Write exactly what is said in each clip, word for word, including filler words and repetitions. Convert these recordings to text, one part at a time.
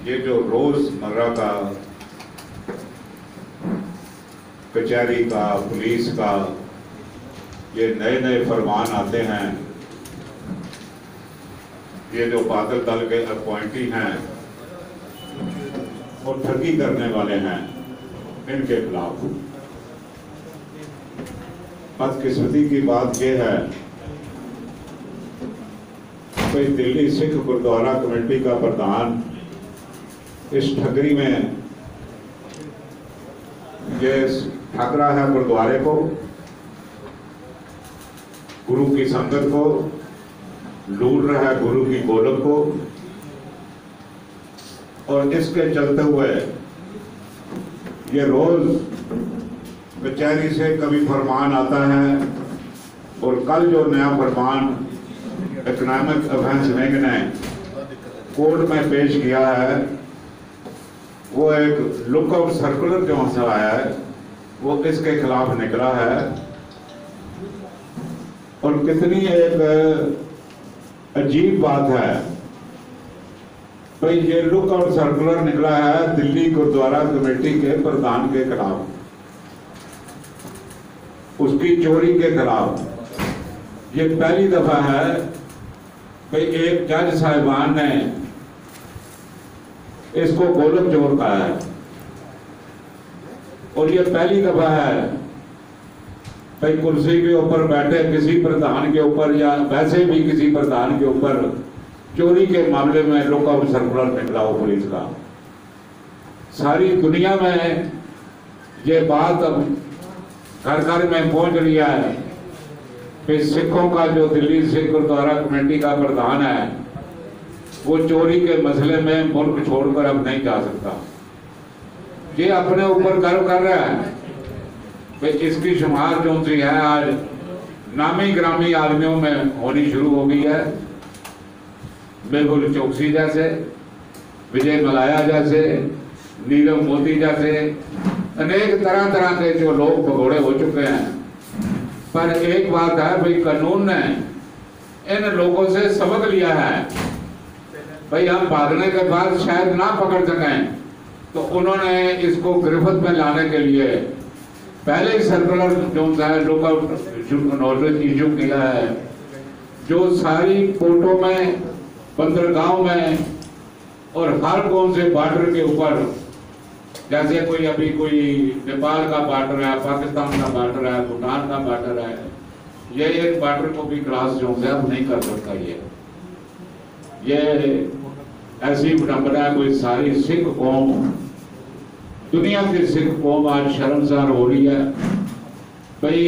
ये जो रोजमर्रा का कचहरी का, पुलिस का, ये नए नए फरमान आते हैं, ये जो बादल दल के अपॉइंटी हैं और ठगी करने वाले हैं, इनके खिलाफ बदकिस्मती की बात यह है कि दिल्ली सिख गुरुद्वारा कमेटी का प्रधान इस ठगरी में ये ठग रहा है गुरुद्वारे को, गुरु की संगत को, लूट रहा है गुरु की गोलक को। और इसके चलते हुए ये रोज कचहरी से कभी फरमान आता है, और कल जो नया फरमान इकोनॉमिक ऑफेंस विंग ने कोर्ट में पेश किया है, वो एक लुकआउट सर्कुलर जो से आया है, वो इसके खिलाफ निकला है। और कितनी एक अजीब बात है भाई, ये लुकआउट सर्कुलर निकला है दिल्ली गुरुद्वारा कमेटी के प्रधान के खिलाफ, उसकी चोरी के खिलाफ। ये पहली दफा है भाई एक जज साहिबान ने इसको गोलक चोर कहा है, और ये पहली दफा है भाई कुर्सी के ऊपर बैठे किसी प्रधान के ऊपर या वैसे भी किसी प्रधान के ऊपर चोरी के मामले में लुकआउट सर्कुलर निकला हो पुलिस का। सारी दुनिया में ये बात अब घर घर में पहुंच रही है कि सिखों का जो दिल्ली सिख गुरुद्वारा कमेटी का प्रधान है, वो चोरी के मसले में मुल्क छोड़कर अब नहीं जा सकता। ये अपने ऊपर गर्व कर रहा है कि इसकी शुमार जो सी है आज नामी ग्रामी आदमियों में होनी शुरू हो गई है। मेहुल चौकसी जैसे, विजय मलाया जैसे, नीरव मोदी जैसे अनेक तरह तरह के जो लोग भगोड़े हो चुके हैं। पर एक बात है भाई, कानून ने इन लोगों से सबक लिया है भाई, हम भागने के बाद शायद ना पकड़ सकें, तो उन्होंने इसको गिरफ्त में लाने के लिए पहले ही सर्कुलर जो है लुकआउट नोटिस इशू किया है, जो सारी कोर्टों में, बंदरगाहों में और हर कौन से बॉर्डर के ऊपर, जैसे कोई अभी कोई नेपाल का बॉर्डर है, पाकिस्तान का बॉर्डर है, भूटान का बॉर्डर है, ये एक बॉर्डर को भी क्रॉस जो है अब नहीं कर सकता। ये ये ऐसी विडंबना है, कोई सारी सिख कौम, दुनिया की सिख कौम आज शर्मसार हो रही है भाई।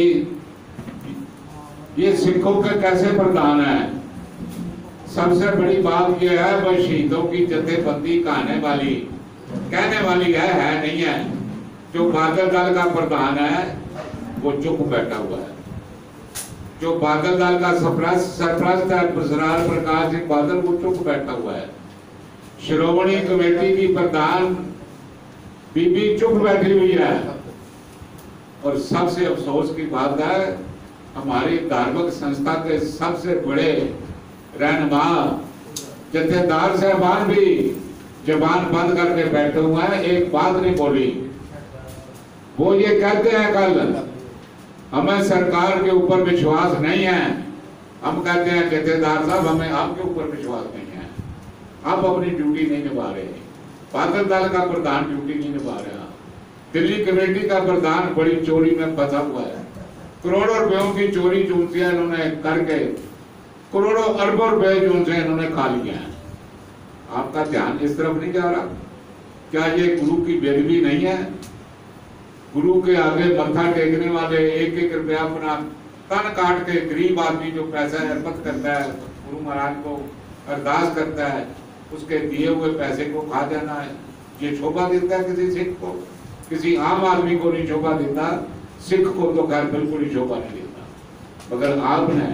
ये सिखों के कैसे प्रधान है? सबसे बड़ी बात यह है भाई, शहीदों की जथेबंदी कहने वाली कहने वाली है, है नहीं है। जो बादल दल का प्रधान है वो चुप बैठा हुआ है। जो बादल दल का सरपरस्त है बसरार प्रकाश सिंह बादल, वो चुप बैठा हुआ है। श्रोमणी कमेटी की प्रधान बीबी चुप बैठी हुई है। और सबसे अफसोस की बात है, हमारी धार्मिक संस्था के सबसे बड़े रहनुमा जथेदार साहबान भी जबान बंद करके बैठे हुए हैं, एक बात नहीं बोली। वो ये कहते हैं कल हमें सरकार के ऊपर विश्वास नहीं है, हम कहते हैं जथेदार साहब हमें आपके ऊपर विश्वास नहीं है, आप अपनी ड्यूटी नहीं निभा रहे। बादल दल का प्रधान ड्यूटी नहीं निभा रहा, दिल्ली कमेटी का प्रधान बड़ी चोरी में फंसा हुआ है। करोड़ों रुपयों की चोरी चूंटियां इन्होंने करके करोड़ों अरबों रुपए जो से इन्होंने खा लिया है। आपका ध्यान इस तरफ नहीं जा रहा? क्या ये गुरु की बेदबी नहीं है? गुरु के आगे मत्था टेकने वाले एक एक रुपया अपना तन काट के गरीब आदमी जो पैसा अर्पित करता है गुरु महाराज को, अरदास करता है, उसके दिए हुए पैसे को खा जाना है, ये शोभा देता है किसी सिख को? किसी आम आदमी को नहीं शोभा देता, सिख को तो खैर बिल्कुल ही शोभा नहीं देता। मगर आपने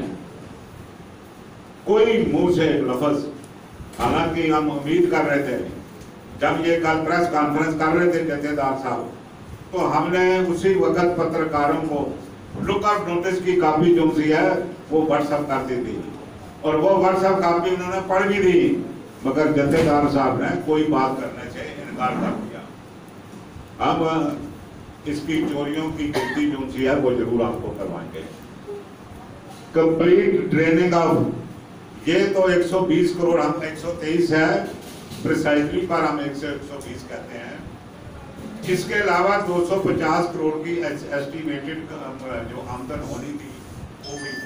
कोई मुंह से लफ्ज, हालांकि हम उम्मीद कर रहे थे जब ये कल प्रेस कॉन्फ्रेंस कर रहे थे जथेदार साहब, तो हमने उसी वक्त पत्रकारों को लुकआउट नोटिस की कॉपी जो सी है वो व्हाट्सएप कर दी थी, और वो व्हाट्सएप कॉपी उन्होंने पढ़ भी दी मगर जथेदार साहब ने कोई बात करने से इनकार कर दिया। हम इसकी चोरियों की गिनती जो सी है वो जरूर आपको करवाएंगे। कंप्लीट ड्रेनिंग ऑफ ये तो एक सौ बीस करोड़, हम एक सौ तेईस है प्रिसाइजली, पर हम एक सौ बीस कहते हैं। इसके अलावा दो सौ पचास करोड़ की एस्टिमेटेड जो आमदन होनी थी वो भी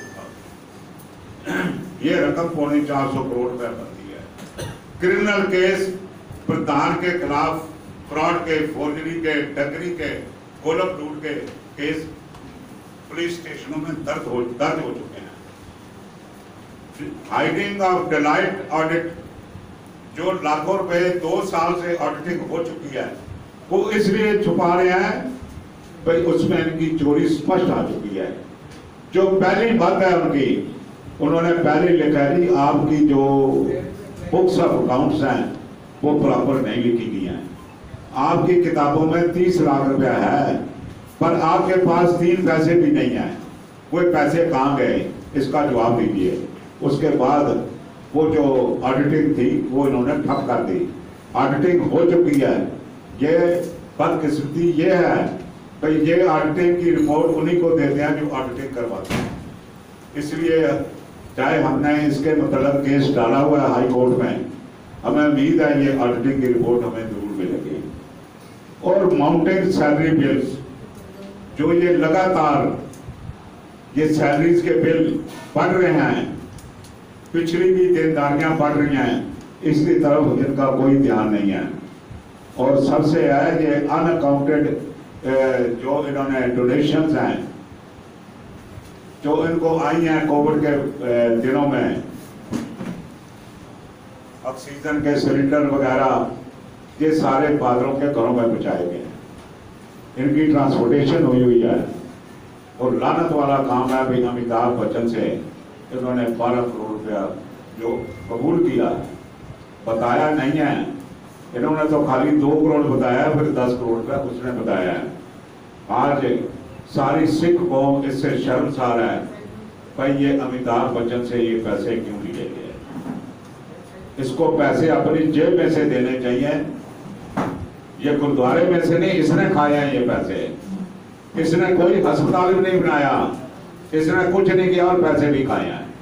ये रकम पौने चार सौ करोड़ रुपए बनती है। क्रिमिनल केस प्रधान के खिलाफ फ्रॉड के, फोर्जरी के, डकरी के, गोलक लूट के केस पुलिस स्टेशनों में दर्ज हो दर्ज हो चुके हैं। हाइडिंग ऑफ डिलाइट ऑडिट जो लाखों रुपए दो साल से ऑडिटिंग हो चुकी है वो इसलिए छुपा रहे हैं भाई उसमें इनकी चोरी स्पष्ट आ चुकी है। जो पहली बात है उनकी, उन्होंने पहले लिखा है कि आपकी जो बुक्स ऑफ अकाउंट्स हैं वो प्रॉपर नहीं लिखी गई हैं। आपकी किताबों में तीस लाख रुपया है पर आपके पास तीन पैसे भी नहीं है। वो पैसे कहाँ गए इसका जवाब दीजिए। उसके बाद वो जो ऑडिटिंग थी वो इन्होंने ठप कर दी। ऑडिटिंग हो चुकी है। ये बदकिस्मती ये है भाई ये ऑडिटिंग की रिपोर्ट उन्हीं को देते हैं जो ऑडिटिंग करवाते हैं। इसलिए चाहे हमने इसके मतलब केस डाला हुआ है हाई कोर्ट में, हमें उम्मीद है ये ऑडिटिंग की रिपोर्ट हमें जरूर मिलेगी। और माउंटेन सैलरी बिल्स जो ये लगातार ये सैलरीज के बिल बढ़ रहे हैं, पिछली भी देनदारियां बढ़ रही हैं, इसकी तरफ इनका कोई ध्यान नहीं है। और सबसे है ये अनअकाउंटेड जो इन्होंने डोनेशंस हैं जो इनको आई हैं कोविड के दिनों में, ऑक्सीजन के सिलेंडर वगैरह, ये सारे बादलों के घरों में पहुंचाए गए हैं। इनकी ट्रांसपोर्टेशन हुई हुई है। और लानत वाला काम है भी अमिताभ बच्चन से इन्होंने बारह करोड़ रुपया जो कबूल किया, बताया नहीं है इन्होंने, तो खाली दो करोड़ बताया फिर दस करोड़ रुपया उसने बताया है। आज सारी सिख कौम इससे शर्मसार है भाई ये अमिताभ बच्चन से ये पैसे क्यों लिए गए। इसको पैसे अपनी जेब में से देने चाहिए। ये गुरुद्वारे में से नहीं, इसने खाए हैं ये पैसे। इसने कोई अस्पताल भी नहीं बनाया, इसने कुछ नहीं किया और पैसे भी खाए हैं।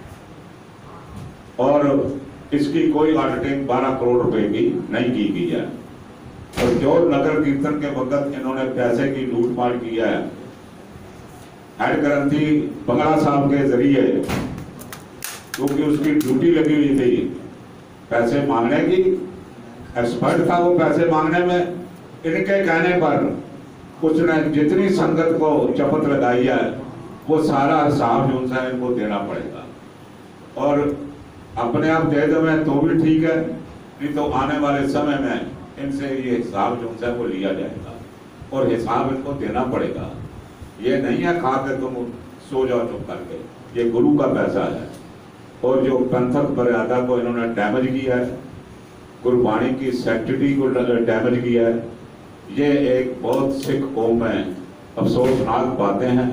और इसकी कोई ऑडिटिंग बारह करोड़ रुपए की नहीं की गई है। और जो नगर कीर्तन के वक्त इन्होंने पैसे की लूटमार की है, हेड ग्रंथी बंगला साहब के जरिए, क्योंकि उसकी ड्यूटी लगी हुई थी पैसे मांगने की, एक्सपर्ट था वो पैसे मांगने में। इनके कहने पर उसने जितनी संगत को चपत लगाई है वो सारा हिसाब जो सा इनको देना पड़ेगा। और अपने आप दे दो मैं तो भी ठीक है, नहीं तो आने वाले समय में इनसे ये हिसाब जो है वो लिया जाएगा और हिसाब इनको देना पड़ेगा। ये नहीं है खा के तुम सो जाओ चुप करके, ये गुरु का पैसा है। और जो पंथक मर्यादा को इन्होंने डैमेज किया है, गुरबाणी की सैंक्टिटी को डैमेज किया है, ये एक बहुत सिख कौम में अफसोसनाक बातें हैं।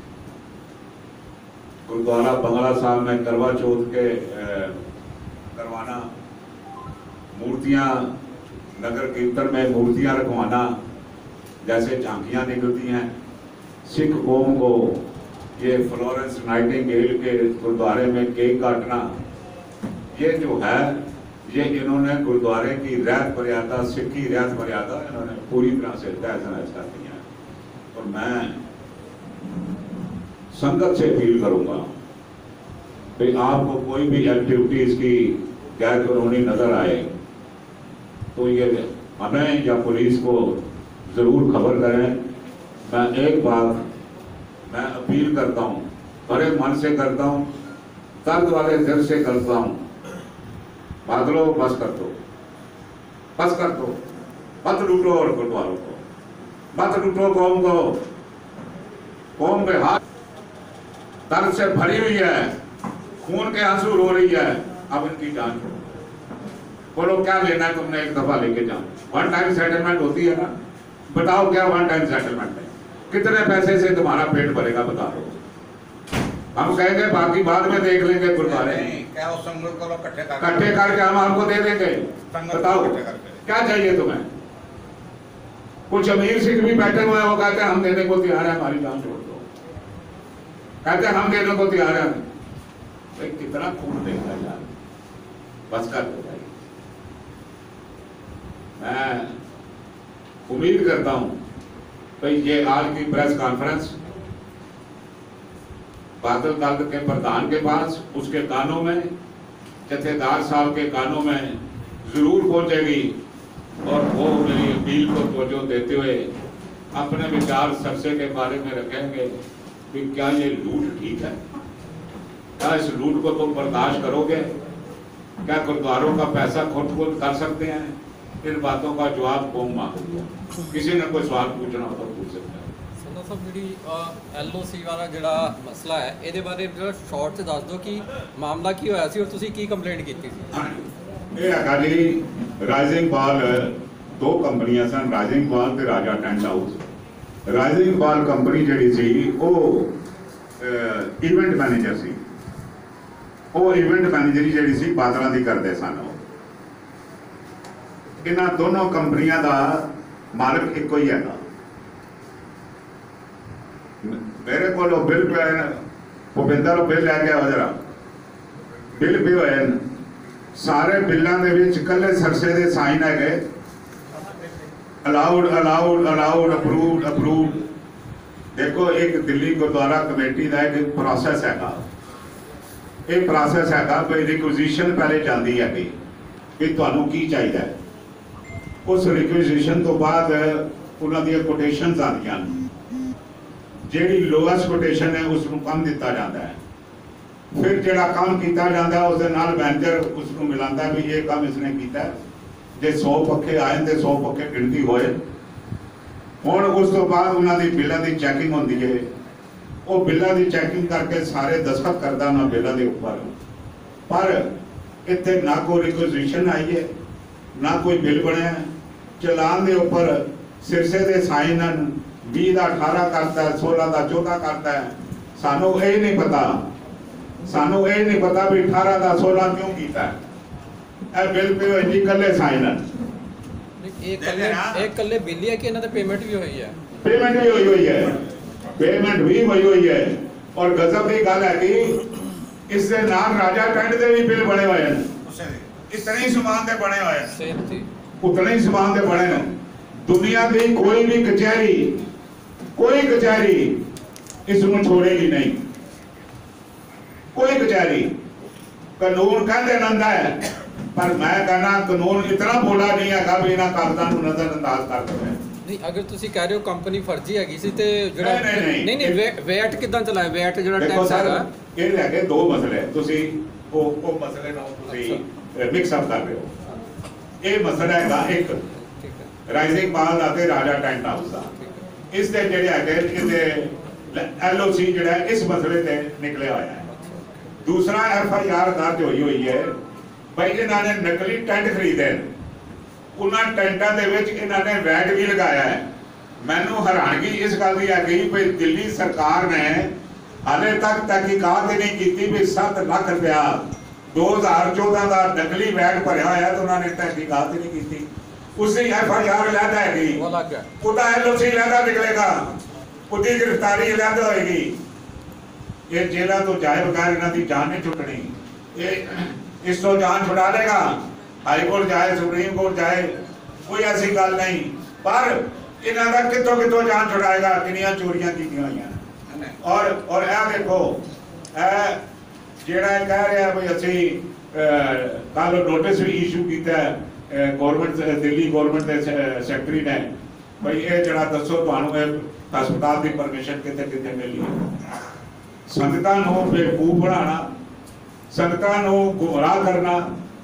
गुरुद्वारा बंगला साहब में करवा चौथ के करवाना, मूर्तियां नगर कीर्तन में मूर्तियां रखवाना, जैसे झांकियां निकलती हैं, सिख कौम को ये फ्लोरेंस नाइटिंगेल के गुरुद्वारे में केक काटना, ये जो है ये इन्होंने गुरुद्वारे की रहत मर्यादा, सिक्खी रहत मर्यादा इन्होंने पूरी तरह से तहस नहस कर दिया। और मैं संगत से अपील करूंगा कि आपको कोई भी एक्टिविटीज की गैर कानूनी नजर आए तो ये हमें या पुलिस को जरूर खबर करें। मैं एक बात मैं अपील करता हूँ, बड़े मन से करता हूँ, दर्द वाले दिल से करता हूँ, बादलों बस कर दो, बस कर दो, मत लूटो और गुरुद्वारों को, मत लूटो कौम को। कौम के हाथ दर्द से भरी हुई है, खून के आंसू रो रही है, अब इनकी जान छोड़ो। बोलो क्या लेना है तुमने, एक दफा लेके जाओ। वन टाइम सेटलमेंट होती है ना, बताओ क्या वन टाइम सेटलमेंट है, कितने पैसे से तुम्हारा पेट भरेगा बता दो। हम कहेंगे बाकी बाद में देख लेंगे गुरुद्वारे। क्या उस संगत को इकट्ठे कर इकट्ठे करके हम आपको दे देंगे। बताओ क्या चाहिए तुम्हें? कुछ अमीर सिख भी बैठे हुए हैं, वो कहते हैं हम देने को तैयार है, हमारी जान छोड़ दो, कहते हैं हम देने को तैयार है। भाई कितना खून देगा यार, बस कर दो भाई। मैं उम्मीद करता हूं भाई ये आज की प्रेस कॉन्फ्रेंस बादल दल के प्रधान के पास, उसके कानों में, जथेदार साहब के कानों में जरूर पहुंचेगी और वो मेरी अपील को तवज्जो देते हुए अपने विचार सरसे के बारे में रखेंगे कि क्या ये लूट ठीक है, क्या इस लूट को तुम बर्दाश्त करोगे, क्या गुरुद्वारों का पैसा खुद खुद कर सकते हैं? इन बातों का जवाब कौन मांगेगा? किसी ने कोई सवाल पूछना हो तो पूछ सकता है। ਸਾਹਿਬ ਜਿਹੜੀ ਐਲ ਓ ਸੀ ਵਾਲਾ ਜਿਹੜਾ ਮਸਲਾ ਹੈ ਇਹਦੇ ਬਾਰੇ ਜਿਹੜਾ ਸ਼ਾਰਟ 'ਚ ਦੱਸ ਦਿਓ ਕਿ ਮਾਮਲਾ ਕੀ ਹੋਇਆ ਸੀ ਔਰ ਤੁਸੀਂ ਕੀ ਕੰਪਲੇਂਟ ਕੀਤੀ ਸੀ। ਇਹ ਹੈਗਾ ਜੀ ਰਾਈਜ਼ਿੰਗ ਬਾਲ, ਦੋ ਕੰਪਨੀਆਂ ਸਨ, ਰਾਈਜ਼ਿੰਗ ਬਾਲ ਤੇ Raja tent house. Rising ball company ਜਿਹੜੀ ਸੀ ਉਹ ਇਵੈਂਟ ਮੈਨੇਜਰ ਸੀ, ਉਹ ਇਵੈਂਟ ਮੈਨੇਜਰੀ ਜਿਹੜੀ ਸੀ ਬਾਦਲਾਂ ਦੀ ਕਰਦੇ ਸਨ। ਇਹਨਾਂ ਦੋਨੋਂ ਕੰਪਨੀਆਂ ਦਾ ਮਾਲਕ ਇੱਕੋ ਹੀ ਹੈਗਾ। मेरे को बिल पे भूपिंदर बिल लैके आओ जरा, बिल भी होए सारे बिलों के कल्ले सरसे के साइन है, allowed allowed allowed approved approved. देखो एक दिल्ली गुरुद्वारा कमेटी का एक प्रोसैस है, एक प्रोसैस है भाई रिक्विजिशन पहले जाती है कि तुहानू की चाहिए, उस रिक्विजिशन तो बाद उन्होंने कोटेशन आदि ਜਿਹੜੀ ਲੋਐਸਟ ਕੋਟੇਸ਼ਨ ਹੈ ਉਸ ਨੂੰ ਕੰਮ ਦਿੱਤਾ ਜਾਂਦਾ ਹੈ। ਫਿਰ ਜਿਹੜਾ ਕੰਮ ਕੀਤਾ ਜਾਂਦਾ ਉਸ ਦੇ ਨਾਲ ਮੈਨੇਜਰ ਉਸ ਨੂੰ ਮਿਲਾਉਂਦਾ ਵੀ ਇਹ ਕੰਮ ਇਸਨੇ ਕੀਤਾ। ਜੇ ਸੌ ਪੱਖੇ ਆਏ ਤੇ ਸੌ ਪੱਖੇ ਗਿਣਤੀ ਹੋਏ। ਹੁਣ ਉਸ ਤੋਂ ਬਾਅਦ ਉਹਨਾਂ ਦੀ ਬਿੱਲਾਂ ਦੀ ਚੈਕਿੰਗ ਹੁੰਦੀ ਹੈ, ਉਹ ਬਿੱਲਾਂ ਦੀ ਚੈਕਿੰਗ ਕਰਕੇ ਸਾਰੇ ਦਸਤਖਤ ਕਰਦਾ ਉਹਨਾਂ ਬਿੱਲਾਂ ਦੇ ਉੱਪਰ, ਪਰ ਇੱਥੇ ਨਾ ਕੋਈ ਰਿਕੁਇਜ਼ੀਸ਼ਨ ਆਈ ਹੈ, ਨਾ ਕੋਈ ਬਿੱਲ ਬਣਿਆ। ਚਲਾਨ ਦੇ ਉੱਪਰ ਸਿਰਸੇ ਦੇ ਸਾਈਨ ਹਨ, बीस का अठारह करता है, सोलह का चौदह करता है। सानू ये नहीं पता, सानू ये नहीं पता भी अठारह का सोलह क्यों किया है। बिल पे जी कल्ले साइन एक कल्ले एक कल्ले बिल है कि इन्हां ते पेमेंट भी हुई है, पेमेंट भी हुई हुई है, पेमेंट भी हुई हुई है। और गजब की गल है कि इस दे नाल राजा टेंट दे भी बिल बने हुए हैं, इतने ही समान दे बने हुए हैं, उतने ही समान दे बने हैं। दुनिया की कोई भी कचहरी, कोई कचहरी इसमें छोड़ेगी नहीं, कोई कचहरी। कानून कहते नंदा है, पर मैं कहना कानून इतना बोला नहीं है भी इन्हां कागजां नूं नज़रअंदाज कर देवे। नहीं अगर तुसी कह रहे हो कंपनी फर्जी हैगी सी ते जेड़ा नहीं नहीं नहीं नहीं वैट किदां चलाया, वैट जेड़ा टैक्स हैगा ये लैके दो मसले तुसी ओ ओ मसले नाल तुसी मिक्स अप कर रहे हो। ये मसला हैगा एक राइजिंग बाल आते राजा टेंट हाउस का, इस दे जेड़े है इहदे एल ओ सी जेड़ा इस मसले ते निकले होया है। दूसरा एफ आई आर दर्ज हुई हुई है भाई इन्होंने नकली टेंट खरीदे, उन्होंने टेंटा दे विच इन्होंने वैट भी लगाया है। मैनू हैरानगी इस गल की है कि भाई दिल्ली सरकार ने हाले तक तहकीकात ही नहीं की भी सत्त लाख रुपया दो हज़ार चौदह का नकली वैट भरया होया तो उन्होंने तहकीकात ही नहीं की। उसकी एफ आई आर लैदा है, उसका एल ओ सी लैदा निकलेगा, उसकी गिरफ्तारी लैदा होएगी। ये जेलों तो जाए बगैर इन्हों की जान नहीं छुटनी, ये इस तो जान छुड़ा लेगा, हाई कोर्ट जाए सुप्रीम कोर्ट जाए, कोई ऐसी गल नहीं। पर इन्हों का कितों कितों जान छुड़ाएगा, किनिया चोरियां की हुई। और और यह देखो जेड़ा कह रहा है भाई असी कल नोटिस भी इशू किया गवर्नमेंट दिल्ली गवर्नमेंट के सैकटरी ने भाई ये जरा दसो तुहानू हस्पताल की परमिशन कितने कितने मिली है। संगतां नूं बेवकूफ बनाना, संगतां नूं गुमराह करना,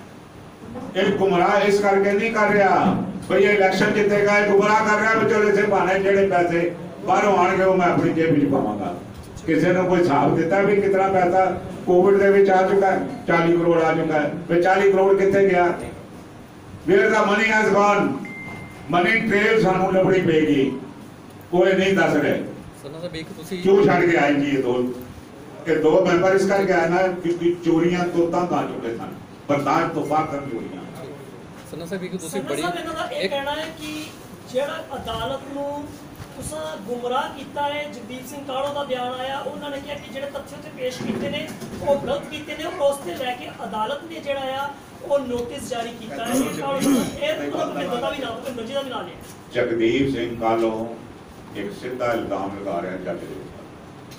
ये गुमराह इस करके नहीं कर रहा भाई ये इलैक्शन जितेगा, गुमराह कर रहा भी चलो इसे बहाने जेड़े पैसे बाहरों आएंगे वो मैं अपनी जेब में पावांगा। किसी ने कोई हिसाब दिता भी कितना पैसा कोविड के विच आ चुका है, चालीस करोड़ आ चुका है, भाई चालीस करोड़ कितने गया, Where the money has gone, money trail सानू लभनी पेगी, कोई नहीं दस रहे सना साहब एक तुसी क्यों छड़ के आए जी ये दो कि दो मैंबर इस करके आए ना क्योंकि चोरियां तो तंग आ चुके सन, बर्दाश्त तो बाहर कर चोरियां। ਸਨਾ ਸਾਹਿਬ ਇੱਕ ਤੁਸੀਂ ਸੰਨਾ ਬੜੀ ਸਾਹਿਬ ਇਹਨਾਂ ਦਾ ਇਹ ਇੱਕ ਕਹਿਣਾ ਹੈ ਕਿ ਜਿਹੜਾ ਅਦਾਲਤ ਨੂੰ ਤੁਸੀਂ ਗੁੰਮਰਾਹ ਕੀਤਾ ਹੈ। ਜਗਦੀਪ ਸਿੰਘ ਕਾਹਲੋਂ ਦਾ ਬਿਆਨ ਆਇਆ, ਉਹਨਾਂ ਨੇ ਕਿਹਾ ਕਿ ਜਿਹੜੇ ਤੱਥ ਉੱਥੇ ਪੇਸ਼ ਕੀਤੇ ਨੇ ਉਹ ਗਲਤ ਕੀਤੇ ਨੇ, ਔਰ ਉਸ ਤੇ ਲੈ ਕੇ ਅਦਾਲਤ ਨੇ ਜਿਹੜਾ ਆ ਉਹ ਨੋਟਿਸ ਜਾਰੀ ਕੀਤਾ ਹੈ। ਇਹ ਕਾਹਲੋਂ ਇਹ ਮਤਲਬ ਮਿੰਦੋ ਦਾ ਵੀ ਨਾ ਮਿੰਦੋ ਦਾ ਵੀ ਨਾ ਲਿਆ। जगदीप सिंह कालों एक सीधा इल्जाम लगा रहे हैं जज के ऊपर।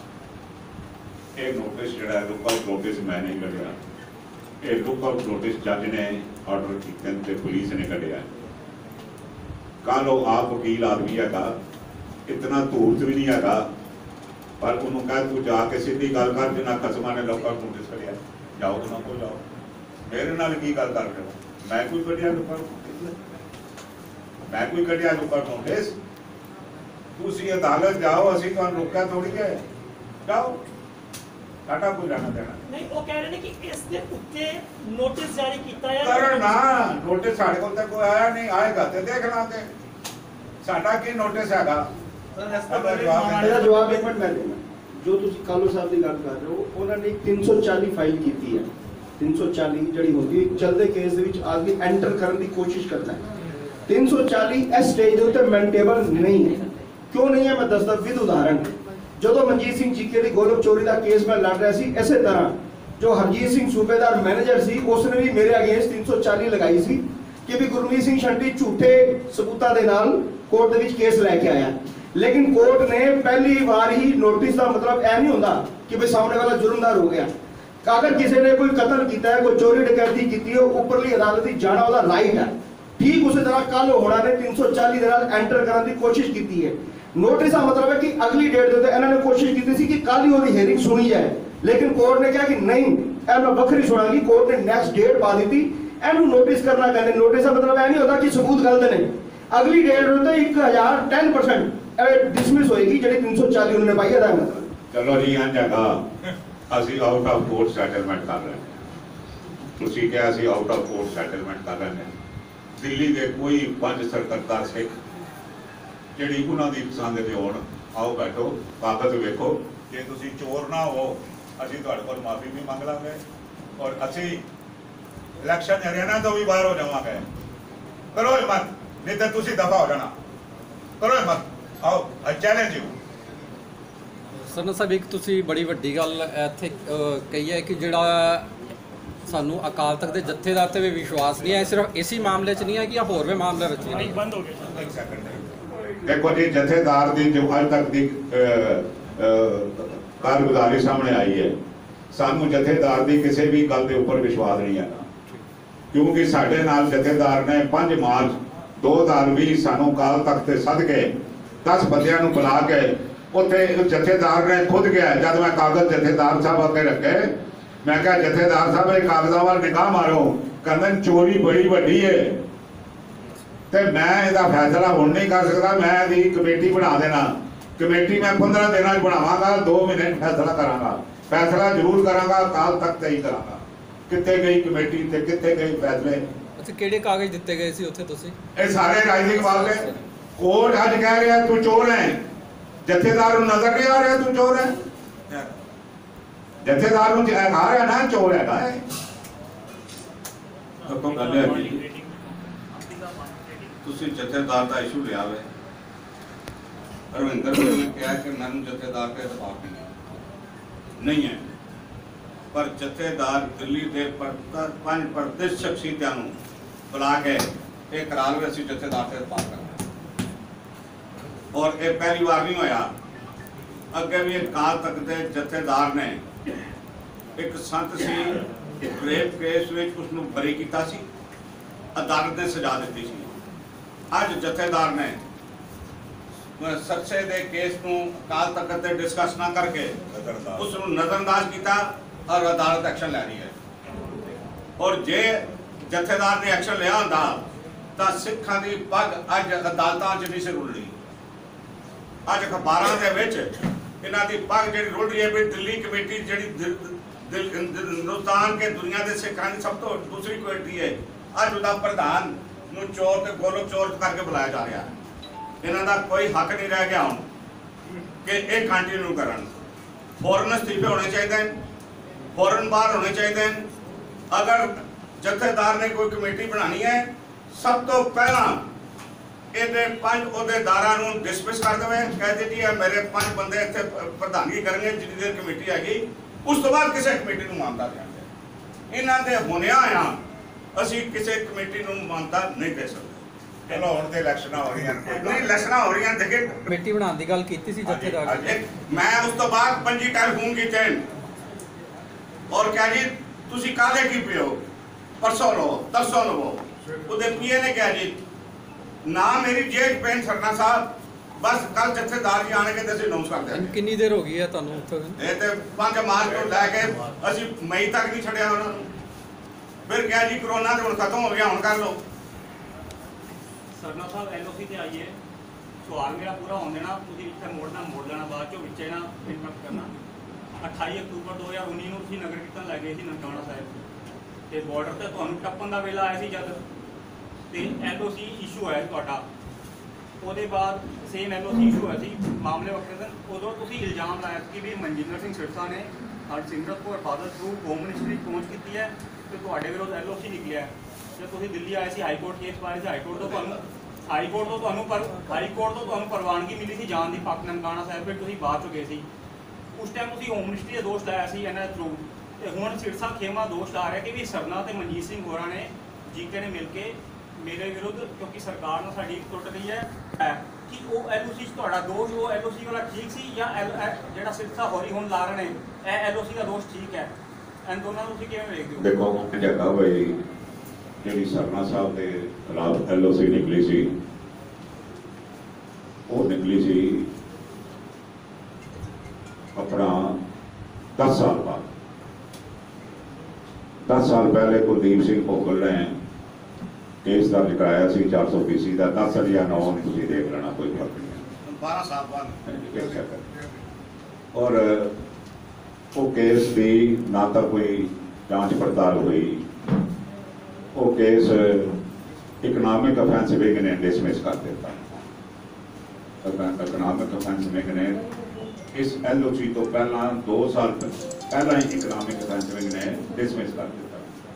ये नोटिस जो है लुक आउट नोटिस मैं नहीं कढ़िया, ये लुक आउट नोटिस जज ने ऑर्डर किए ते पुलिस ने कढ़िया। कालों आप वकील आदमी है, इतना धूर्त भी नहीं है, पर उन्होंने कहा तू जाके सीधी गल कर जिन्ना खसमा ने लुक आउट नोटिस कढ़िया, जाओ उन्होंने को जाओ, मेरे नाल की गल कर रहे हो? मैं कोई कढ़िया लुक आउट मैं कोई कढ़िया लुक आउट नोटिस? तुसी अदालत जाओ, असी तुहानू रोकिया थोड़ी है, जाओ, साडा कोई लेना देना नहीं। वो कह रहे हैं कि इस दे उत्ते नोटिस जारी किया है। करन ना नोटिस साडे कोल तक कोई आया नहीं, आएगा ते देख लांगे साडा की नोटिस हैगा। मेरा जवाब एक मिनट मैं देना। जो तुसी कालू साहब की गल कर रहे हो, उन्होंने तीन सौ चालीस फाइल की है। तीन सौ चालीस जिहड़ी होंदी चलदे केस दे विच आदमी एंटर करने की कोशिश करता है। तीन सौ चालीस इस स्टेज के उत्ते मेंटेबल नहीं है। क्यों नहीं है मैं दसदा विद उदाहरण। जो मनजीत सिंह चीके की गोलक चोरी का केस मैं लड़ रहा सी, इस तरह जो हरजीत सिंह सूबेदार मैनेजर सी उसने भी मेरे अगेंस्ट तीन सौ चालीस लगाई सी कि भी गुरमीत सिंह शंटी झूठे सबूतां दे नाल कोर्ट दे विच केस लैके आया। लेकिन कोर्ट ने पहली बार ही नोटिस का मतलब यह नहीं होता कि भाई सामने वाला जुर्मदार हो गया। अगर किसी ने कोई कतल किया है, कोई चोरी डकैती की है, उपरली अदालत की जाना उसका राइट है। ठीक उसी तरह कल होना ने तीन सौ चालीस एंटर करने की कोशिश की है। नोटिस का मतलब है कि अगली डेट के इन्होंने कोशिश की थी कि कल ही वो हेयरिंग सुनी जाए, लेकिन कोर्ट ने कहा कि नहीं ए मैं बखरी सुनागी। कोर्ट ने नेक्स्ट डेट पा दी थी। एनू नोटिस करना कहते। नोटिस का मतलब यह नहीं होता कि सबूत गलत ने। अगली डेट होते एक हजार टेन परसेंट डिसमिस होएगी जी तीन सौ चालीस उन्होंने पाई है। मतलब चलो जी हाँ जगह असी आउट ऑफ कोर्ट सैटलमेंट कर रहे हैं। तुसी क्या असी आउट ऑफ कोर्ट सैटलमेंट कर रहे हैं। दिल्ली के कोई पंज सरकर्ता सिख जिहड़ी उन्हां दी पसंद दे होण, आओ बैठो कागज वेखो, जे तुसी चोर ना हो असी तुहाडे कोल माफी भी मंग लांगे और असी इलैक्शन हरियाणा तो भी बाहर हो जावांगे। करो हिम्मत, नहीं तो तुसी दफा हो जाना। करो हिम्मत, आओ आई चैलेंज यू। ਸਰਨਾ ਸਾਹਿਬ ਇੱਕ ਤੁਸੀਂ ਬੜੀ ਵੱਡੀ ਗੱਲ ਇੱਥੇ ਅਹ, ਕਹੀ ਹੈ ਕਿ ਜਿਹੜਾ ਸਾਨੂੰ ਅਕਾਲ ਤਖਤ ਦੇ ਜਥੇਦਾਰ ਤੇ ਵੀ ਵਿਸ਼ਵਾਸ ਨਹੀਂ ਹੈ। ਸਿਰਫ ਇਸੇ ਮਾਮਲੇ 'ਚ ਨਹੀਂ ਹੈ ਕਿ ਹੋਰ ਵੀ ਮਾਮਲੇ ਵਿੱਚ ਵੀ ਨਹੀਂ बंद हो गया। एक सेकंड देखो जी, जथेदार की जो अज तक की कारगुजारी सामने आई है, सानू जथेदार की किसी भी गल के उपर विश्वास नहीं है, क्योंकि साडे नाल जथेदार ने पांच मार्च दो हज़ार भी सानू अकाल तख्त से सद के दस बंदियां नूं बुला के उत्थे जथेदार ने खुद गया। जब मैं कागज जथेदार साहब अगे रखे, मैं क्या जथेदार साहब ये कागजां वाल निगाह मारो, कहंदे चोरी बड़ी वड्डी है ते मैं इसका फैसला हुण नहीं कर सकता, मैं इसकी कमेटी बना देना। कमेटी मैं पंद्रह दिन बनावांगा, दो महीने फैसला करांगा। फैसला जरूर करांगा, अकाल तख्त ही करांगा। कित्थे गई कमेटी ते कित्थे गई फैसले? ਅੱਛਾ ਕਿਹੜੇ ਕਾਗਜ਼ ਦਿੱਤੇ ਗਏ ਸੀ ਉੱਥੇ ਤੁਸੀਂ? ये सारे राइजिंग वाले कोर्ट अज कह रहा तू चोर है, जथेदार नजर नहीं आ रहा तू चोर है। जथेदार आ रहा ना चोर है। ਤੁਸੀਂ ਜਥੇਦਾਰ ਦਾ ਇਸ਼ੂ ਲਿਆ ਵੇ। ਰਵਿੰਦਰ ਨੇ ਕਿਹਾ ਕਿ ਮੈਨੂੰ ਜਥੇਦਾਰ ਤੇ ਇਤਫਾਕ ਨਹੀਂ ਹੈ, ਪਰ ਜਥੇਦਾਰ ਦਿੱਲੀ ਦੇ ਪੰਜ ਪ੍ਰਤੀਸ਼ਤ ਸ਼ਖਸੀਅਤਾਂ ਨੂੰ ਬੁਲਾ ਕੇ ਇਹ ਕਰਾ ਲਵੇ ਅਸੀਂ ਜਥੇਦਾਰ ਤੇ ਇਤਫਾਕ ਕਰਾਂਗੇ। ਔਰ ਇਹ ਪਹਿਲੀ ਵਾਰ ਨਹੀਂ ਹੋਇਆ, ਅੱਗੇ ਵੀ ਅਕਾਲ ਤਖਤ ਦੇ ਜਥੇਦਾਰ ਨੇ ਇੱਕ ਸੰਤ ਸੀ ਰੇਪ ਕੇਸ ਵਿੱਚ ਉਸ ਨੂੰ ਬਰੀ ਕੀਤਾ ਸੀ, ਅਦਾਲਤ ਨੇ ਸਜ਼ਾ ਦਿੱਤੀ ਸੀ। ਅੱਜ ਜਥੇਦਾਰ ਨੇ ਸਰਸੇ ਦੇ ਕੇਸ ਨੂੰ ਅਕਾਲ ਤਖਤ ਤੇ ਡਿਸਕਸ ਨਾ ਕਰਕੇ ਉਸ ਨੂੰ ਨਜ਼ਰਅੰਦਾਜ਼ ਕੀਤਾ ਔਰ ਅਦਾਲਤ ਐਕਸ਼ਨ ਲੈ ਰਹੀ ਹੈ। ਔਰ ਜੇ ਜਥੇਦਾਰ ਨੇ ਐਕਸ਼ਨ ਲਿਆ ਹੁੰਦਾ ਤਾਂ ਸਿੱਖਾਂ ਦੀ ਪੱਗ ਅੱਜ ਅਦਾਲਤਾਂ 'ਚ ਨਹੀਂ ਸੀ ਰੁਲਣੀ। ਅੱਜ ਅਖਬਾਰਾਂ ਦੇ ਵਿੱਚ ਇਹਨਾਂ ਦੀ ਪੱਗ ਜਿਹੜੀ ਰੁਲ ਰਹੀ ਹੈ ਵੀ ਦਿੱਲੀ ਕਮੇਟੀ ਜਿਹੜੀ ਹਿੰਦੁਸਤਾਨ ਕੇ ਦੁਨੀਆ ਦੇ ਸਿੱਖਾਂ ਦੀ ਸਭ ਤੋਂ ਦੂਸਰੀ ਕਮੇਟੀ ਹੈ, ਅੱਜ ਉਹਦਾ ਪ੍ਰਧਾਨ ਨੂੰ ਚੋਰ ਤੇ ਗੋਲਕ ਚੋਰ ਕਰਕੇ ਬੁਲਾਇਆ ਜਾ ਰਿਹਾ ਹੈ। ਇਹਨਾਂ ਦਾ ਕੋਈ ਹੱਕ ਨਹੀਂ ਰਹਿ ਗਿਆ ਹੁਣ ਕਿ ਇਹ ਕੰਟੀਨਿਊ ਕਰਨ। फौरन इस्तीफे होने चाहिए, फौरन बाहर होने चाहिए। अगर जथेदार ने कोई कमेटी बनानी है, सब तो पहला ਇਹਦੇ ਪੰਜ ਅਹੁਦੇਦਾਰਾਂ ਨੂੰ ਡਿਸਮਿਸ ਕਰ ਦੇਵੇ, ਕਹਿ ਦੇ ਜੀ ਇਹ ਮੇਰੇ ਪੰਜ ਬੰਦੇ ਇੱਥੇ ਪ੍ਰਧਾਨਗੀ ਕਰਨਗੇ ਜਿੰਨੀ ਦੇਰ ਕਮੇਟੀ ਹੈਗੀ, ਉਸ ਤੋਂ ਬਾਅਦ ਕਿਸੇ ਕਮੇਟੀ ਨੂੰ ਮਾਨਤਾ ਦੇਵਾਂਗੇ। ਇਹਨਾਂ ਦੇ ਹੁਣਿਆ ਆ ਅਸੀਂ ਕਿਸੇ ਕਮੇਟੀ ਨੂੰ ਮਾਨਤਾ ਨਹੀਂ ਦੇ ਸਕਦੇ। ਚਲੋ ਹੁਣ ਤੇ ਇਲੈਕਸ਼ਨਾਂ ਹੋ ਰਹੀਆਂ ਨੇ, ਨਹੀਂ ਇਲੈਕਸ਼ਨਾਂ ਹੋ ਰਹੀਆਂ, ਦੇਖੇ ਕਮੇਟੀ ਬਣਾਉਣ ਦੀ ਗੱਲ ਕੀਤੀ ਸੀ ਜਥੇਦਾਰ ਨੇ। ਮੈਂ ਉਸ ਤੋਂ ਬਾਅਦ ਪੰਜੀ ਟੈਲੀਫੋਨ ਕੀਤੇ ਔਰ ਕਿਹਾ ਜੀ ਤੁਸੀਂ ਕਾਹਦੇ ਕੀ ਪਿਓ, ਪਰਸੋਂ ਲਵੋ ਤਰਸੋਂ ਲਵੋ। ਉਹਦੇ ਪੀਏ ਨੇ ਕਿਹਾ ਜੀ ना मेरी जेब पेन सरना साहब, बस कल जथेदार जी आने के ते अनाउंस कर देंगे। कितनी देर हो गई है ਤੁਹਾਨੂੰ ਉੱਥੇ? ਇਹ ਤੇ ਪੰਜ ਮਾਰਚ ਤੋਂ ਲੈ ਕੇ ਅਸੀਂ ਮਈ ਤੱਕ ਨਹੀਂ ਛੱਡਿਆ ਉਹਨਾਂ ਨੂੰ। ਫਿਰ ਕਿਹਾ ਜੀ ਕਰੋਨਾ ਤੇ ਹੁਣ ਖਤਮ ਹੋ ਗਿਆ, ਹੁਣ ਕਰ ਲਓ। ਸਰਨਾ ਸਾਹਿਬ ਐਲਓਸੀ ਤੇ ਆਈਏ, ਸਵਾਲ ਮੇਰਾ ਪੂਰਾ ਹੋਣ ਦੇਣਾ, ਤੁਸੀਂ ਇੱਥੇ ਮੋੜਨਾ ਮੋੜ ਲੈਣਾ, ਬਾਅਦ ਚੋਂ ਵਿੱਚੇ ਨਾ ਇੰਟਰਪਟ ਕਰਨਾ। ਅਠਾਈ ਅਕਤੂਬਰ ਦੋ ਹਜ਼ਾਰ ਉੱਨੀ ਨੂੰ ਤੁਸੀਂ ਨਗਰ ਕੀਰਤਨ ਲੈ ਗਏ ਸੀ ਨਨਕਾਣਾ ਸਾਹਿਬ ਤੇ ਬਾਰਡਰ ਤੇ ਤੁਹਾਨੂੰ ਟੱਪਣ ਦਾ ਵੇਲਾ ਆਇਆ ਸੀ ਜਦ, ਤੇ ਐਲਓਸੀ ਇਸ਼ੂ ਹੋਇਆ ਤੁਹਾਡਾ। ਉਹਦੇ ਬਾਅਦ ਸੇਮ ਐਲਓਸੀ ਇਸ਼ੂ ਹੋਇਆ ਸੀ ਮਾਮਲੇ ਵਕਤ, ਉਦੋਂ ਤੁਸੀਂ ਇਲਜ਼ਾਮ ਲਾਇਆ ਕਿ ਵੀ ਮਨਜਿੰਦਰ ਸਿੰਘ ਸਿਰਸਾ ਨੇ Harsimrat Kaur Badal through home ministry ਪਹੁੰਚ ਕੀਤੀ ਹੈ ਤੇ ਤੁਹਾਡੇ ਵਿਰੁੱਧ ਐਲਓਸੀ ਨਿਕਲਿਆ। ਜੇ ਤੁਸੀਂ ਦਿੱਲੀ ਆਏ ਸੀ ਹਾਈ ਕੋਰਟ ਕੇਸ ਬਾਰੇ ਸੀ, ਹਾਈ ਕੋਰਟ ਤੋਂ ਤੁਹਾਨੂੰ ਹਾਈ ਕੋਰਟ ਤੋਂ ਤੁਹਾਨੂੰ ਪਰ ਹਾਈ ਕੋਰਟ ਤੋਂ ਤੁਹਾਨੂੰ ਪ੍ਰਵਾਨਗੀ ਮਿਲੀ ਸੀ ਜਾਣ ਦੀ ਪਾਕ ਨਨਕਾਣਾ ਸਾਹਿਬ, ਫਿਰ ਤੁਸੀਂ ਬਾਅਦ ਚੁੱਕੇ ਸੀ। ਉਸ ਟਾਈਮ ਤੁਸੀਂ ਹੋਮ ਮਿਨਿਸਟਰੀ ਦਾ ਦੋਸ਼ ਲਾਇਆ ਸੀ ਇਹਨਾਂ ਥਰੂ, ਤੇ ਹੁਣ ਸਿਰਸਾ ਖੇਮਾ ਦੋਸ਼ ਲਾ ਰਿਹਾ ਕਿ ਵੀ ਸਰਨਾ ਤੇ ਮਨਜੀਤ ਸਿੰਘ ਹੋਰਾਂ ਨੇ ਜੀਕੇ ਨੇ ਮਿਲ ਕੇ ਮੇਰੇ ਵਿਰੁੱਧ, ਕਿਉਂਕਿ ਸਰਕਾਰ ਨਾਲ ਸਾਡੀ ਟੁੱਟ ਗਈ ਹੈ, ਕਿ ਉਹ ਐਲਓਸੀ 'ਚ ਤੁਹਾਡਾ ਦੋਸ਼, ਉਹ ਐਲਓਸੀ ਵਾਲਾ ਠੀਕ ਸੀ ਜਾਂ ਜਿਹੜਾ ਸਿਰਸਾ ਹੋਰੀ ਹੁਣ ਲਾ ਰਹੇ ਨੇ ਇਹ ਐਲਓਸੀ ਦਾ ਦੋਸ਼ ਠੀਕ ਹੈ? ਐਨ ਦੋਨਾਂ ਨੂੰ ਤੁਸੀਂ ਕਿਵੇਂ ਵੇਖਦੇ ਹੋ? ਦੇਖੋ ਜੱਗਾ ਭਾਈ, ਜਿਹੜੀ ਸਰਨਾ ਸਾਹਿਬ ਦੇ ਖਿਲਾਫ ਐਲਓਸੀ ਨਿਕਲੀ ਸੀ, ਉਹ ਨਿਕਲੀ ਸੀ ਆਪਣਾ ਦਸ ਸਾਲ ਬਾਅਦ। ਦਸ ਸਾਲ ਪਹਿਲੇ ਕੁਲਦੀਪ ਸਿੰਘ ਭੋਗਲ ਨੇ ਕੇਸ ਦਰਜ ਕਰਾਇਆ ਸੀ ਚਾਰ ਸੌ ਬੀਸੀ ਦਾ, ਦਸ ਜਾਂ ਨੌ ਤੁਸੀਂ ਦੇਖ ਲੈਣਾ, ਕੋਈ ਫਰਕ ਨਹੀਂ। ਬਾਰਾਂ ਸਾਲ ਬਾਅਦ ਔਰ ਉਹ ਕੇਸ ਦੀ ਨਾ ਤਾਂ ਕੋਈ ਜਾਂਚ ਪੜਤਾਲ ਹੋਈ, ਉਹ ਕੇਸ ਇਕਨੋਮਿਕ ਅਫੈਂਸ ਵਿੰਗ ਨੇ ਡਿਸਮਿਸ ਕਰ ਦਿੱਤਾ। ਇਕਨੋਮਿਕ ਅਫੈਂਸ ਵਿੰਗ ਨੇ ਇਸ ਐਲਓਸੀ ਤੋਂ ਪਹਿਲਾਂ ਦੋ ਸਾਲ ਪਹਿਲਾਂ ਹੀ ਇਕਨੋਮਿਕ ਅਫੈਂਸ ਵਿੰਗ ਨੇ ਡਿਸਮਿਸ ਕਰ ਦਿੱਤਾ।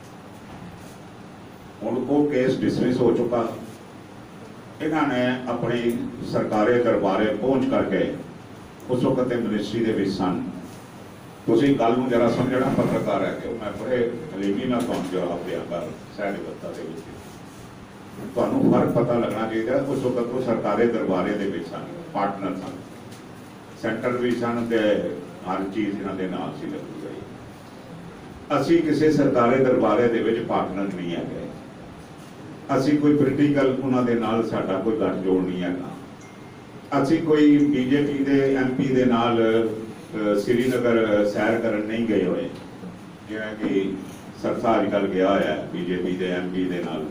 ਹੁਣ ਉਹ ਕੇਸ ਡਿਸਮਿਸ ਹੋ ਚੁੱਕਾ। ਇਹਨਾਂ ਨੇ ਆਪਣੀ ਸਰਕਾਰੀ ਦਰਬਾਰੇ ਪਹੁੰਚ ਕਰਕੇ ਉਸ ਵਕਤ ਦੇ ਮਿਨਿਸਟਰੀ ਦੇ ਵਿੱਚ ਸਨ। ਤੁਸੀਂ ਗੱਲ ਨੂੰ ਜਰਾ ਸਮਝਣਾ, ਪੱਤਰਕਾਰ ਹੈ ਕਿ ਮੈਂ ਬੜੇ ਹਲੀਮੀ ਨਾਲ ਤੁਹਾਨੂੰ ਜਵਾਬ ਦਿਆਂਗਾ ਸਹਿਜ ਗੱਤਾ ਦੇ ਵਿੱਚ। ਤੁਹਾਨੂੰ ਫਰਕ ਪਤਾ ਲੱਗਣਾ ਚਾਹੀਦਾ, ਉਸ ਵਕਤ ਉਹ ਸਰਕਾਰੀ ਦਰਬਾਰੇ ਦੇ ਵਿੱਚ ਸਨ, ਪਾਰਟਨਰ ਸਨ, ਸੈਂਟਰ ਵੀ ਸਨ ਤੇ ਹਰ ਚੀਜ਼ ਇਹਨਾਂ ਦੇ ਨਾਲ ਸੀ ਲੱਗੀ ਗਈ। ਅਸੀਂ ਕਿਸੇ ਸਰਕਾਰੀ ਦਰਬਾਰੇ ਦੇ ਵਿੱਚ ਪਾਰਟਨਰ ਨਹੀਂ ਹੈਗੇ। ਅਸੀਂ ਕੋਈ ਪੋਲੀਟੀਕਲ ਉਹਨਾਂ ਦੇ ਨਾਲ ਸਾਡਾ ਕੋਈ ਗੱਠਜੋੜ ਨਹੀਂ ਹੈਗਾ। ਅਸੀਂ ਕੋਈ ਬੀਜੇਪੀ ਦੇ ਐਮਪੀ ਦੇ ਨਾਲ ਸ੍ਰੀਨਗਰ ਸੈਰ ਕਰਨ ਨਹੀਂ ਗਏ ਹੋਏ, ਜਿਵੇਂ ਕਿ ਸਰਸਾ ਅੱਜ ਕੱਲ੍ਹ ਗਿਆ ਹੋਇਆ ਬੀਜੇਪੀ ਦੇ ਐਮਪੀ ਦੇ ਨਾਲ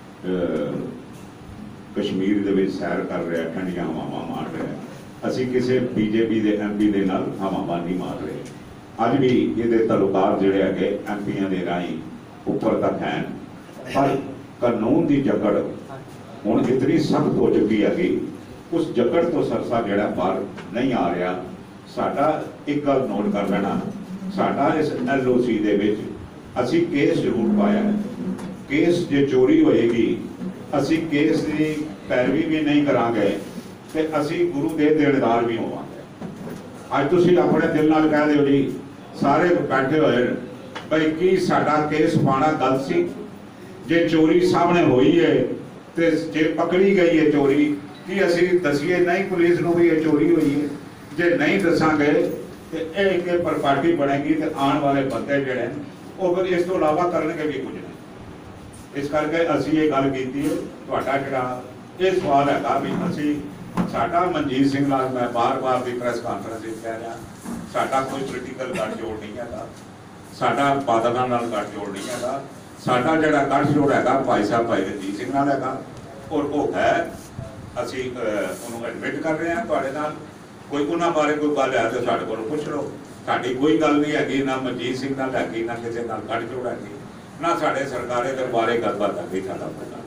ਕਸ਼ਮੀਰ ਦੇ ਵਿੱਚ ਸੈਰ ਕਰ ਰਿਹਾ, ਠੰਡੀਆਂ ਹਵਾਵਾਂ ਮਾਰ ਰਿਹਾ। ਅਸੀਂ ਕਿਸੇ ਬੀਜੇਪੀ ਦੇ ਐਮਪੀ ਦੇ ਨਾਲ ਹਵਾਵਾਂ ਨਹੀਂ ਮਾਰ ਰਹੇ। ਅੱਜ ਵੀ ਇਹਦੇ ਤਾਲੁਕਾਤ ਜਿਹੜੇ ਹੈਗੇ ਐਮਪੀਆਂ ਦੇ ਰਾਹੀਂ ਉੱਪਰ ਤੱਕ ਹੈ, ਪਰ ਕਾਨੂੰਨ ਦੀ ਜਕੜ ਹੁਣ ਇਤਨੀ ਸਖਤ ਹੋ ਚੁੱਕੀ ਹੈ ਕਿ ਉਸ ਜਕੜ ਤੋਂ ਸਰਸਾ ਜਿਹੜਾ ਬਾਹਰ ਨਹੀਂ ਆ ਰਿਹਾ। ਸਾਡਾ ਇੱਕ ਗੱਲ ਨੋਟ ਕਰ ਲੈਣਾ, ਸਾਡਾ ਇਸ ਐਲਓਸੀ ਦੇ ਵਿੱਚ ਅਸੀਂ ਕੇਸ ਜ਼ਰੂਰ ਪਾਇਆ ਹੈ। ਕੇਸ ਜੇ ਚੋਰੀ ਹੋਏਗੀ, ਅਸੀਂ ਕੇਸ ਦੀ ਪੈਰਵੀ ਵੀ ਨਹੀਂ ਕਰਾਂਗੇ ਤੇ ਅਸੀਂ ਗੁਰੂ ਦੇ ਦੇਣਦਾਰ ਵੀ ਹੋਵਾਂਗੇ। ਅੱਜ ਤੁਸੀਂ ਆਪਣੇ ਦਿਲ ਨਾਲ ਕਹਿ ਦਿਓ ਜੀ, ਸਾਰੇ ਬੈਠੇ ਹੋਏ ਬਈ ਕੀ ਸਾਡਾ ਕੇਸ ਪਾਣਾ ਗਲਤ ਸੀ? ਜੇ ਚੋਰੀ ਸਾਹਮਣੇ ਹੋਈ ਹੈ ਤੇ ਜੇ ਪਕੜੀ ਗਈ ਹੈ ਚੋਰੀ, ਕੀ ਅਸੀਂ ਦਸੀਏ ਨਹੀਂ ਪੁਲਿਸ ਨੂੰ ਵੀ ਇਹ ਚੋਰੀ ਹੋਈ ਹੈ? ਜੇ ਨਹੀਂ ਦੱਸਾਂਗੇ ਤੇ ਇਹ ਇੱਕ ਪ੍ਰਪਾਰਟੀ ਬਣੇਗੀ ਤੇ ਆਉਣ ਵਾਲੇ ਬੰਦੇ ਜਿਹੜੇ ਉਹ ਫਿਰ ਇਸ ਤੋਂ ਇਲਾਵਾ ਕਰਨਗੇ ਵੀ ਕੁਝ ਨਹੀਂ। ਇਸ ਕਰਕੇ ਅਸੀਂ ਇਹ ਗੱਲ ਕੀਤੀ ਹੈ। ਤੁਹਾਡਾ ਜਿਹੜਾ ਇਹ ਸਵਾਲ ਹੈਗਾ ਵੀ ਅਸੀਂ ਸਾਡਾ ਮਨਜੀਤ ਸਿੰਘ ਨਾਲ ਮੈਂ ਬਾਰ-ਬਾਰ ਦੀ ਪ੍ਰੈਸ ਕਾਨਫਰੰਸ ਵਿੱਚ ਕਹਿ ਰਿਹਾ, ਸਾਡਾ ਕੋਈ ਪੋਲੀਟੀਕਲ ਗੱਠਜੋੜ ਨਹੀਂ ਹੈਗਾ, ਸਾਡਾ ਬਾਦਲਾਂ ਨਾਲ ਗੱਠਜੋੜ ਨਹੀਂ ਹੈਗਾ। ਸਾਡਾ ਜਿਹੜਾ ਗੱਠਜੋੜ ਹੈਗਾ ਭਾਈ ਸਾਹਿਬ ਭਾਈ ਰਣਜੀਤ ਸਿੰਘ ਨਾਲ ਹੈਗਾ, ਔਰ ਉਹ ਹੈ ਅਸੀਂ ਉਹਨੂੰ ਐਡਮਿਟ ਕਰ ਰਹੇ ਹਾਂ ਤੁਹਾਡੇ ਨਾਲ। ਕੋਈ ਉਹਨਾਂ ਬਾਰੇ ਕੋਈ ਗੱਲ ਹੈ ਤਾਂ ਸਾਡੇ ਕੋਲੋਂ ਪੁੱਛ ਲਓ। ਸਾਡੀ ਕੋਈ ਗੱਲ ਨਹੀਂ ਹੈਗੀ, ਨਾ ਮਨਜੀਤ ਸਿੰਘ ਨਾਲ ਹੈਗੀ, ਨਾ ਕਿਸੇ ਨਾਲ ਗੱਠਜੋੜ ਹੈਗੀ, ਨਾ ਸਾਡੇ ਸਰਕਾਰੀ ਦਰਬਾਰੇ ਗੱਲਬਾਤ ਹੈਗੀ। ਸਾਡਾ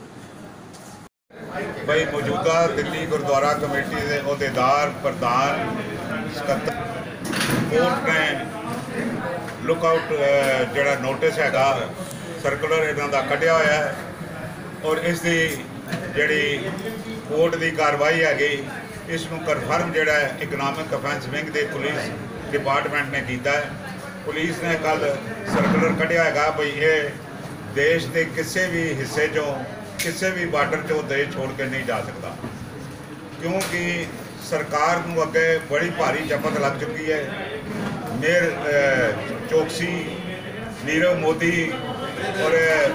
ਬਈ ਮੌਜੂਦਾ ਦਿੱਲੀ ਗੁਰਦੁਆਰਾ ਕਮੇਟੀ ਦੇ ਅਹੁਦੇਦਾਰ, ਪ੍ਰਧਾਨ, ਸਕੱਤਰ कोर्ट ने लुकआउट जड़ा नोटिस हैगा सर्कुलर इन्हां दा कढ़िया होया है और इसकी जड़ी कोर्ट की कार्रवाई हैगी इसनूं कन्फर्म जड़ा इकनॉमिक अफेंस विंग के पुलिस डिपार्टमेंट ने किया है। पुलिस ने कल सर्कुलर कढ़िया हैगा बई ये देश के किसी भी हिस्से चों किसी भी बार्डर चों देश छोड़ के नहीं जा सकता, क्योंकि सरकार को अगे बड़ी भारी चपत लग चुकी है। मेयर चौकसी, नीरव मोदी और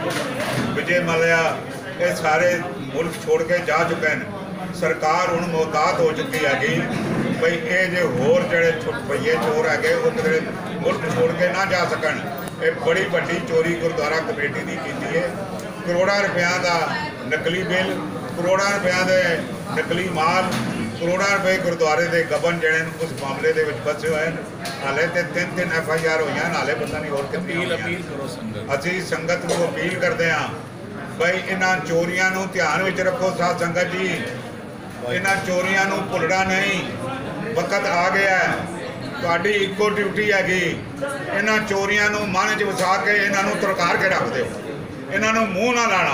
विजय माल्या ये सारे मुल्क छोड़ के जा चुके हैं। सरकार हुण मोहतात हो चुकी है कि भाई ये जो होर जड़े छुटपइये चोर है वो किधरे मुल्क छोड़ के ना जा सकन। ये बड़ी वड्डी चोरी गुरुद्वारा कमेटी की की है। करोड़ों रुपया का नकली बिल, करोड़ों रुपया के नकली माल, करोड़ों रुपए गुरुद्वारे के गबन जड़े उस मामले के फसे हुए हैं। हाले तो तीन तीन एफ आई आर हुई, हाले पता नहीं और कितनी अपील करो संगत। असी संगत को अपील करते हैं भाई इन्हों चोरियां ध्यान में रखो। साध संगत जी इन्हों चोरियां भुलना नहीं, वक्त आ गया है। तुहाडी इको ड्यूटी हैगी इन्हों चोरियां मन च वसा के इन्हों तरकार के रख दो, इन्हों मूँह ना लाना।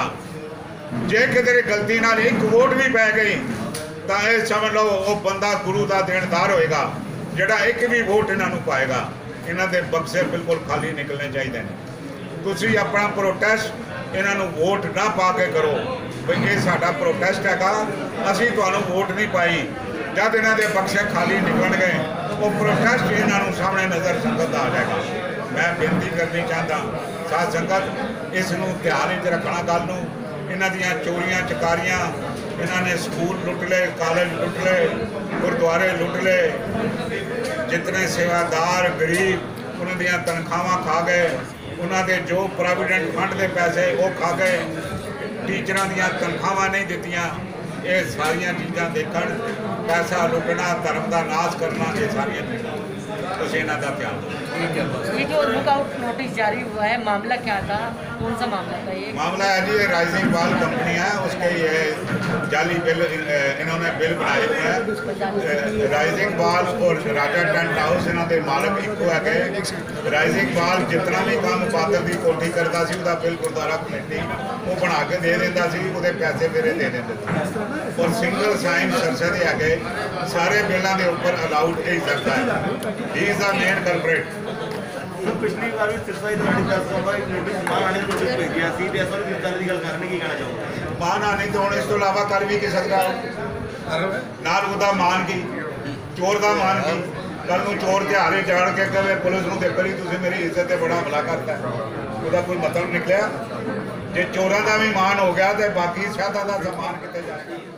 जे किधरे गलती नाल एक वोट भी पै गई तो यह समझ लो वो बंदा गुरु का देनदार होएगा जिहड़ा एक भी वोट इन्हों पाएगा। इन्हों के बक्से बिल्कुल खाली निकलने चाहिए हैं। तुसी अपना प्रोटेस्ट इन्हों वोट ना पा के करो भाई ये साडा प्रोटेस्ट हैगा, असीं तुहानूं वोट नहीं पाई। जब इन्हों के बक्से खाली निकल गए वो प्रोटेस्ट इन्हों सामने नज़र संगत आ जाएगा। मैं बेनती करनी चाहता साध संगत इसनूं ध्यान च रखना। गल नूं इन्हां दीयां चोरियां चकारियां, इन्होंने स्कूल लुट ले, कॉलेज लुट ले, गुरुद्वारे लुट ले, जितने सेवादार गरीब उन्होंने तनख्वाह खा गए, उन्होंने जो प्रोविडेंट फंड के पैसे वो खा गए, टीचर दियां तनख्वाह नहीं दित्तियां। ये सारिया चीज़ां देखण, पैसा लुटना, धर्म का नाश करना, ये सारिया चीज़ां तुसीं इन्हां दा ध्यान दो। ये जो लुकआउट नोटिस जारी हुआ है मामला क्या था, कौन सा मामला था ये? मामला है जी राइजिंग बाल कंपनी है, उसके ये जाली बिल इन्होंने बिल बनाए हुए हैं। राइजिंग बाल और राजा टेंट हाउस इन्हों के मालक इको है। राइजिंग बाल जितना भी काम बादल की कोठी करता सी उसका बिल गुरुद्वारा कमेटी वो बना के दे देंदा सी, वो पैसे मेरे दे देंगे। और सिंगल साइन सरसे दे आगे सारे बिलों के उपर अलाउड यही करता है। He is the main culprit. पिछली बार भी सिरसा नोटिस मान आने नोटिस भेजिया सी ते असल किस तरह की गल करने की कहना चाहूँगा। मान आने तो हुण इस तो इलावा कर भी की सकदा नाल उहदा मान की चोर का मान की। कल नूं चोर ध्यारे जाड़ के कहे पुलिस नूं देखो जी तुसीं मेरी इज्जत ते बड़ा हमला करता है, उसका कोई मतलब निकलिया। जे चोरां का भी मान हो गया तो बाकी शहादा का समान कितने जाएगा।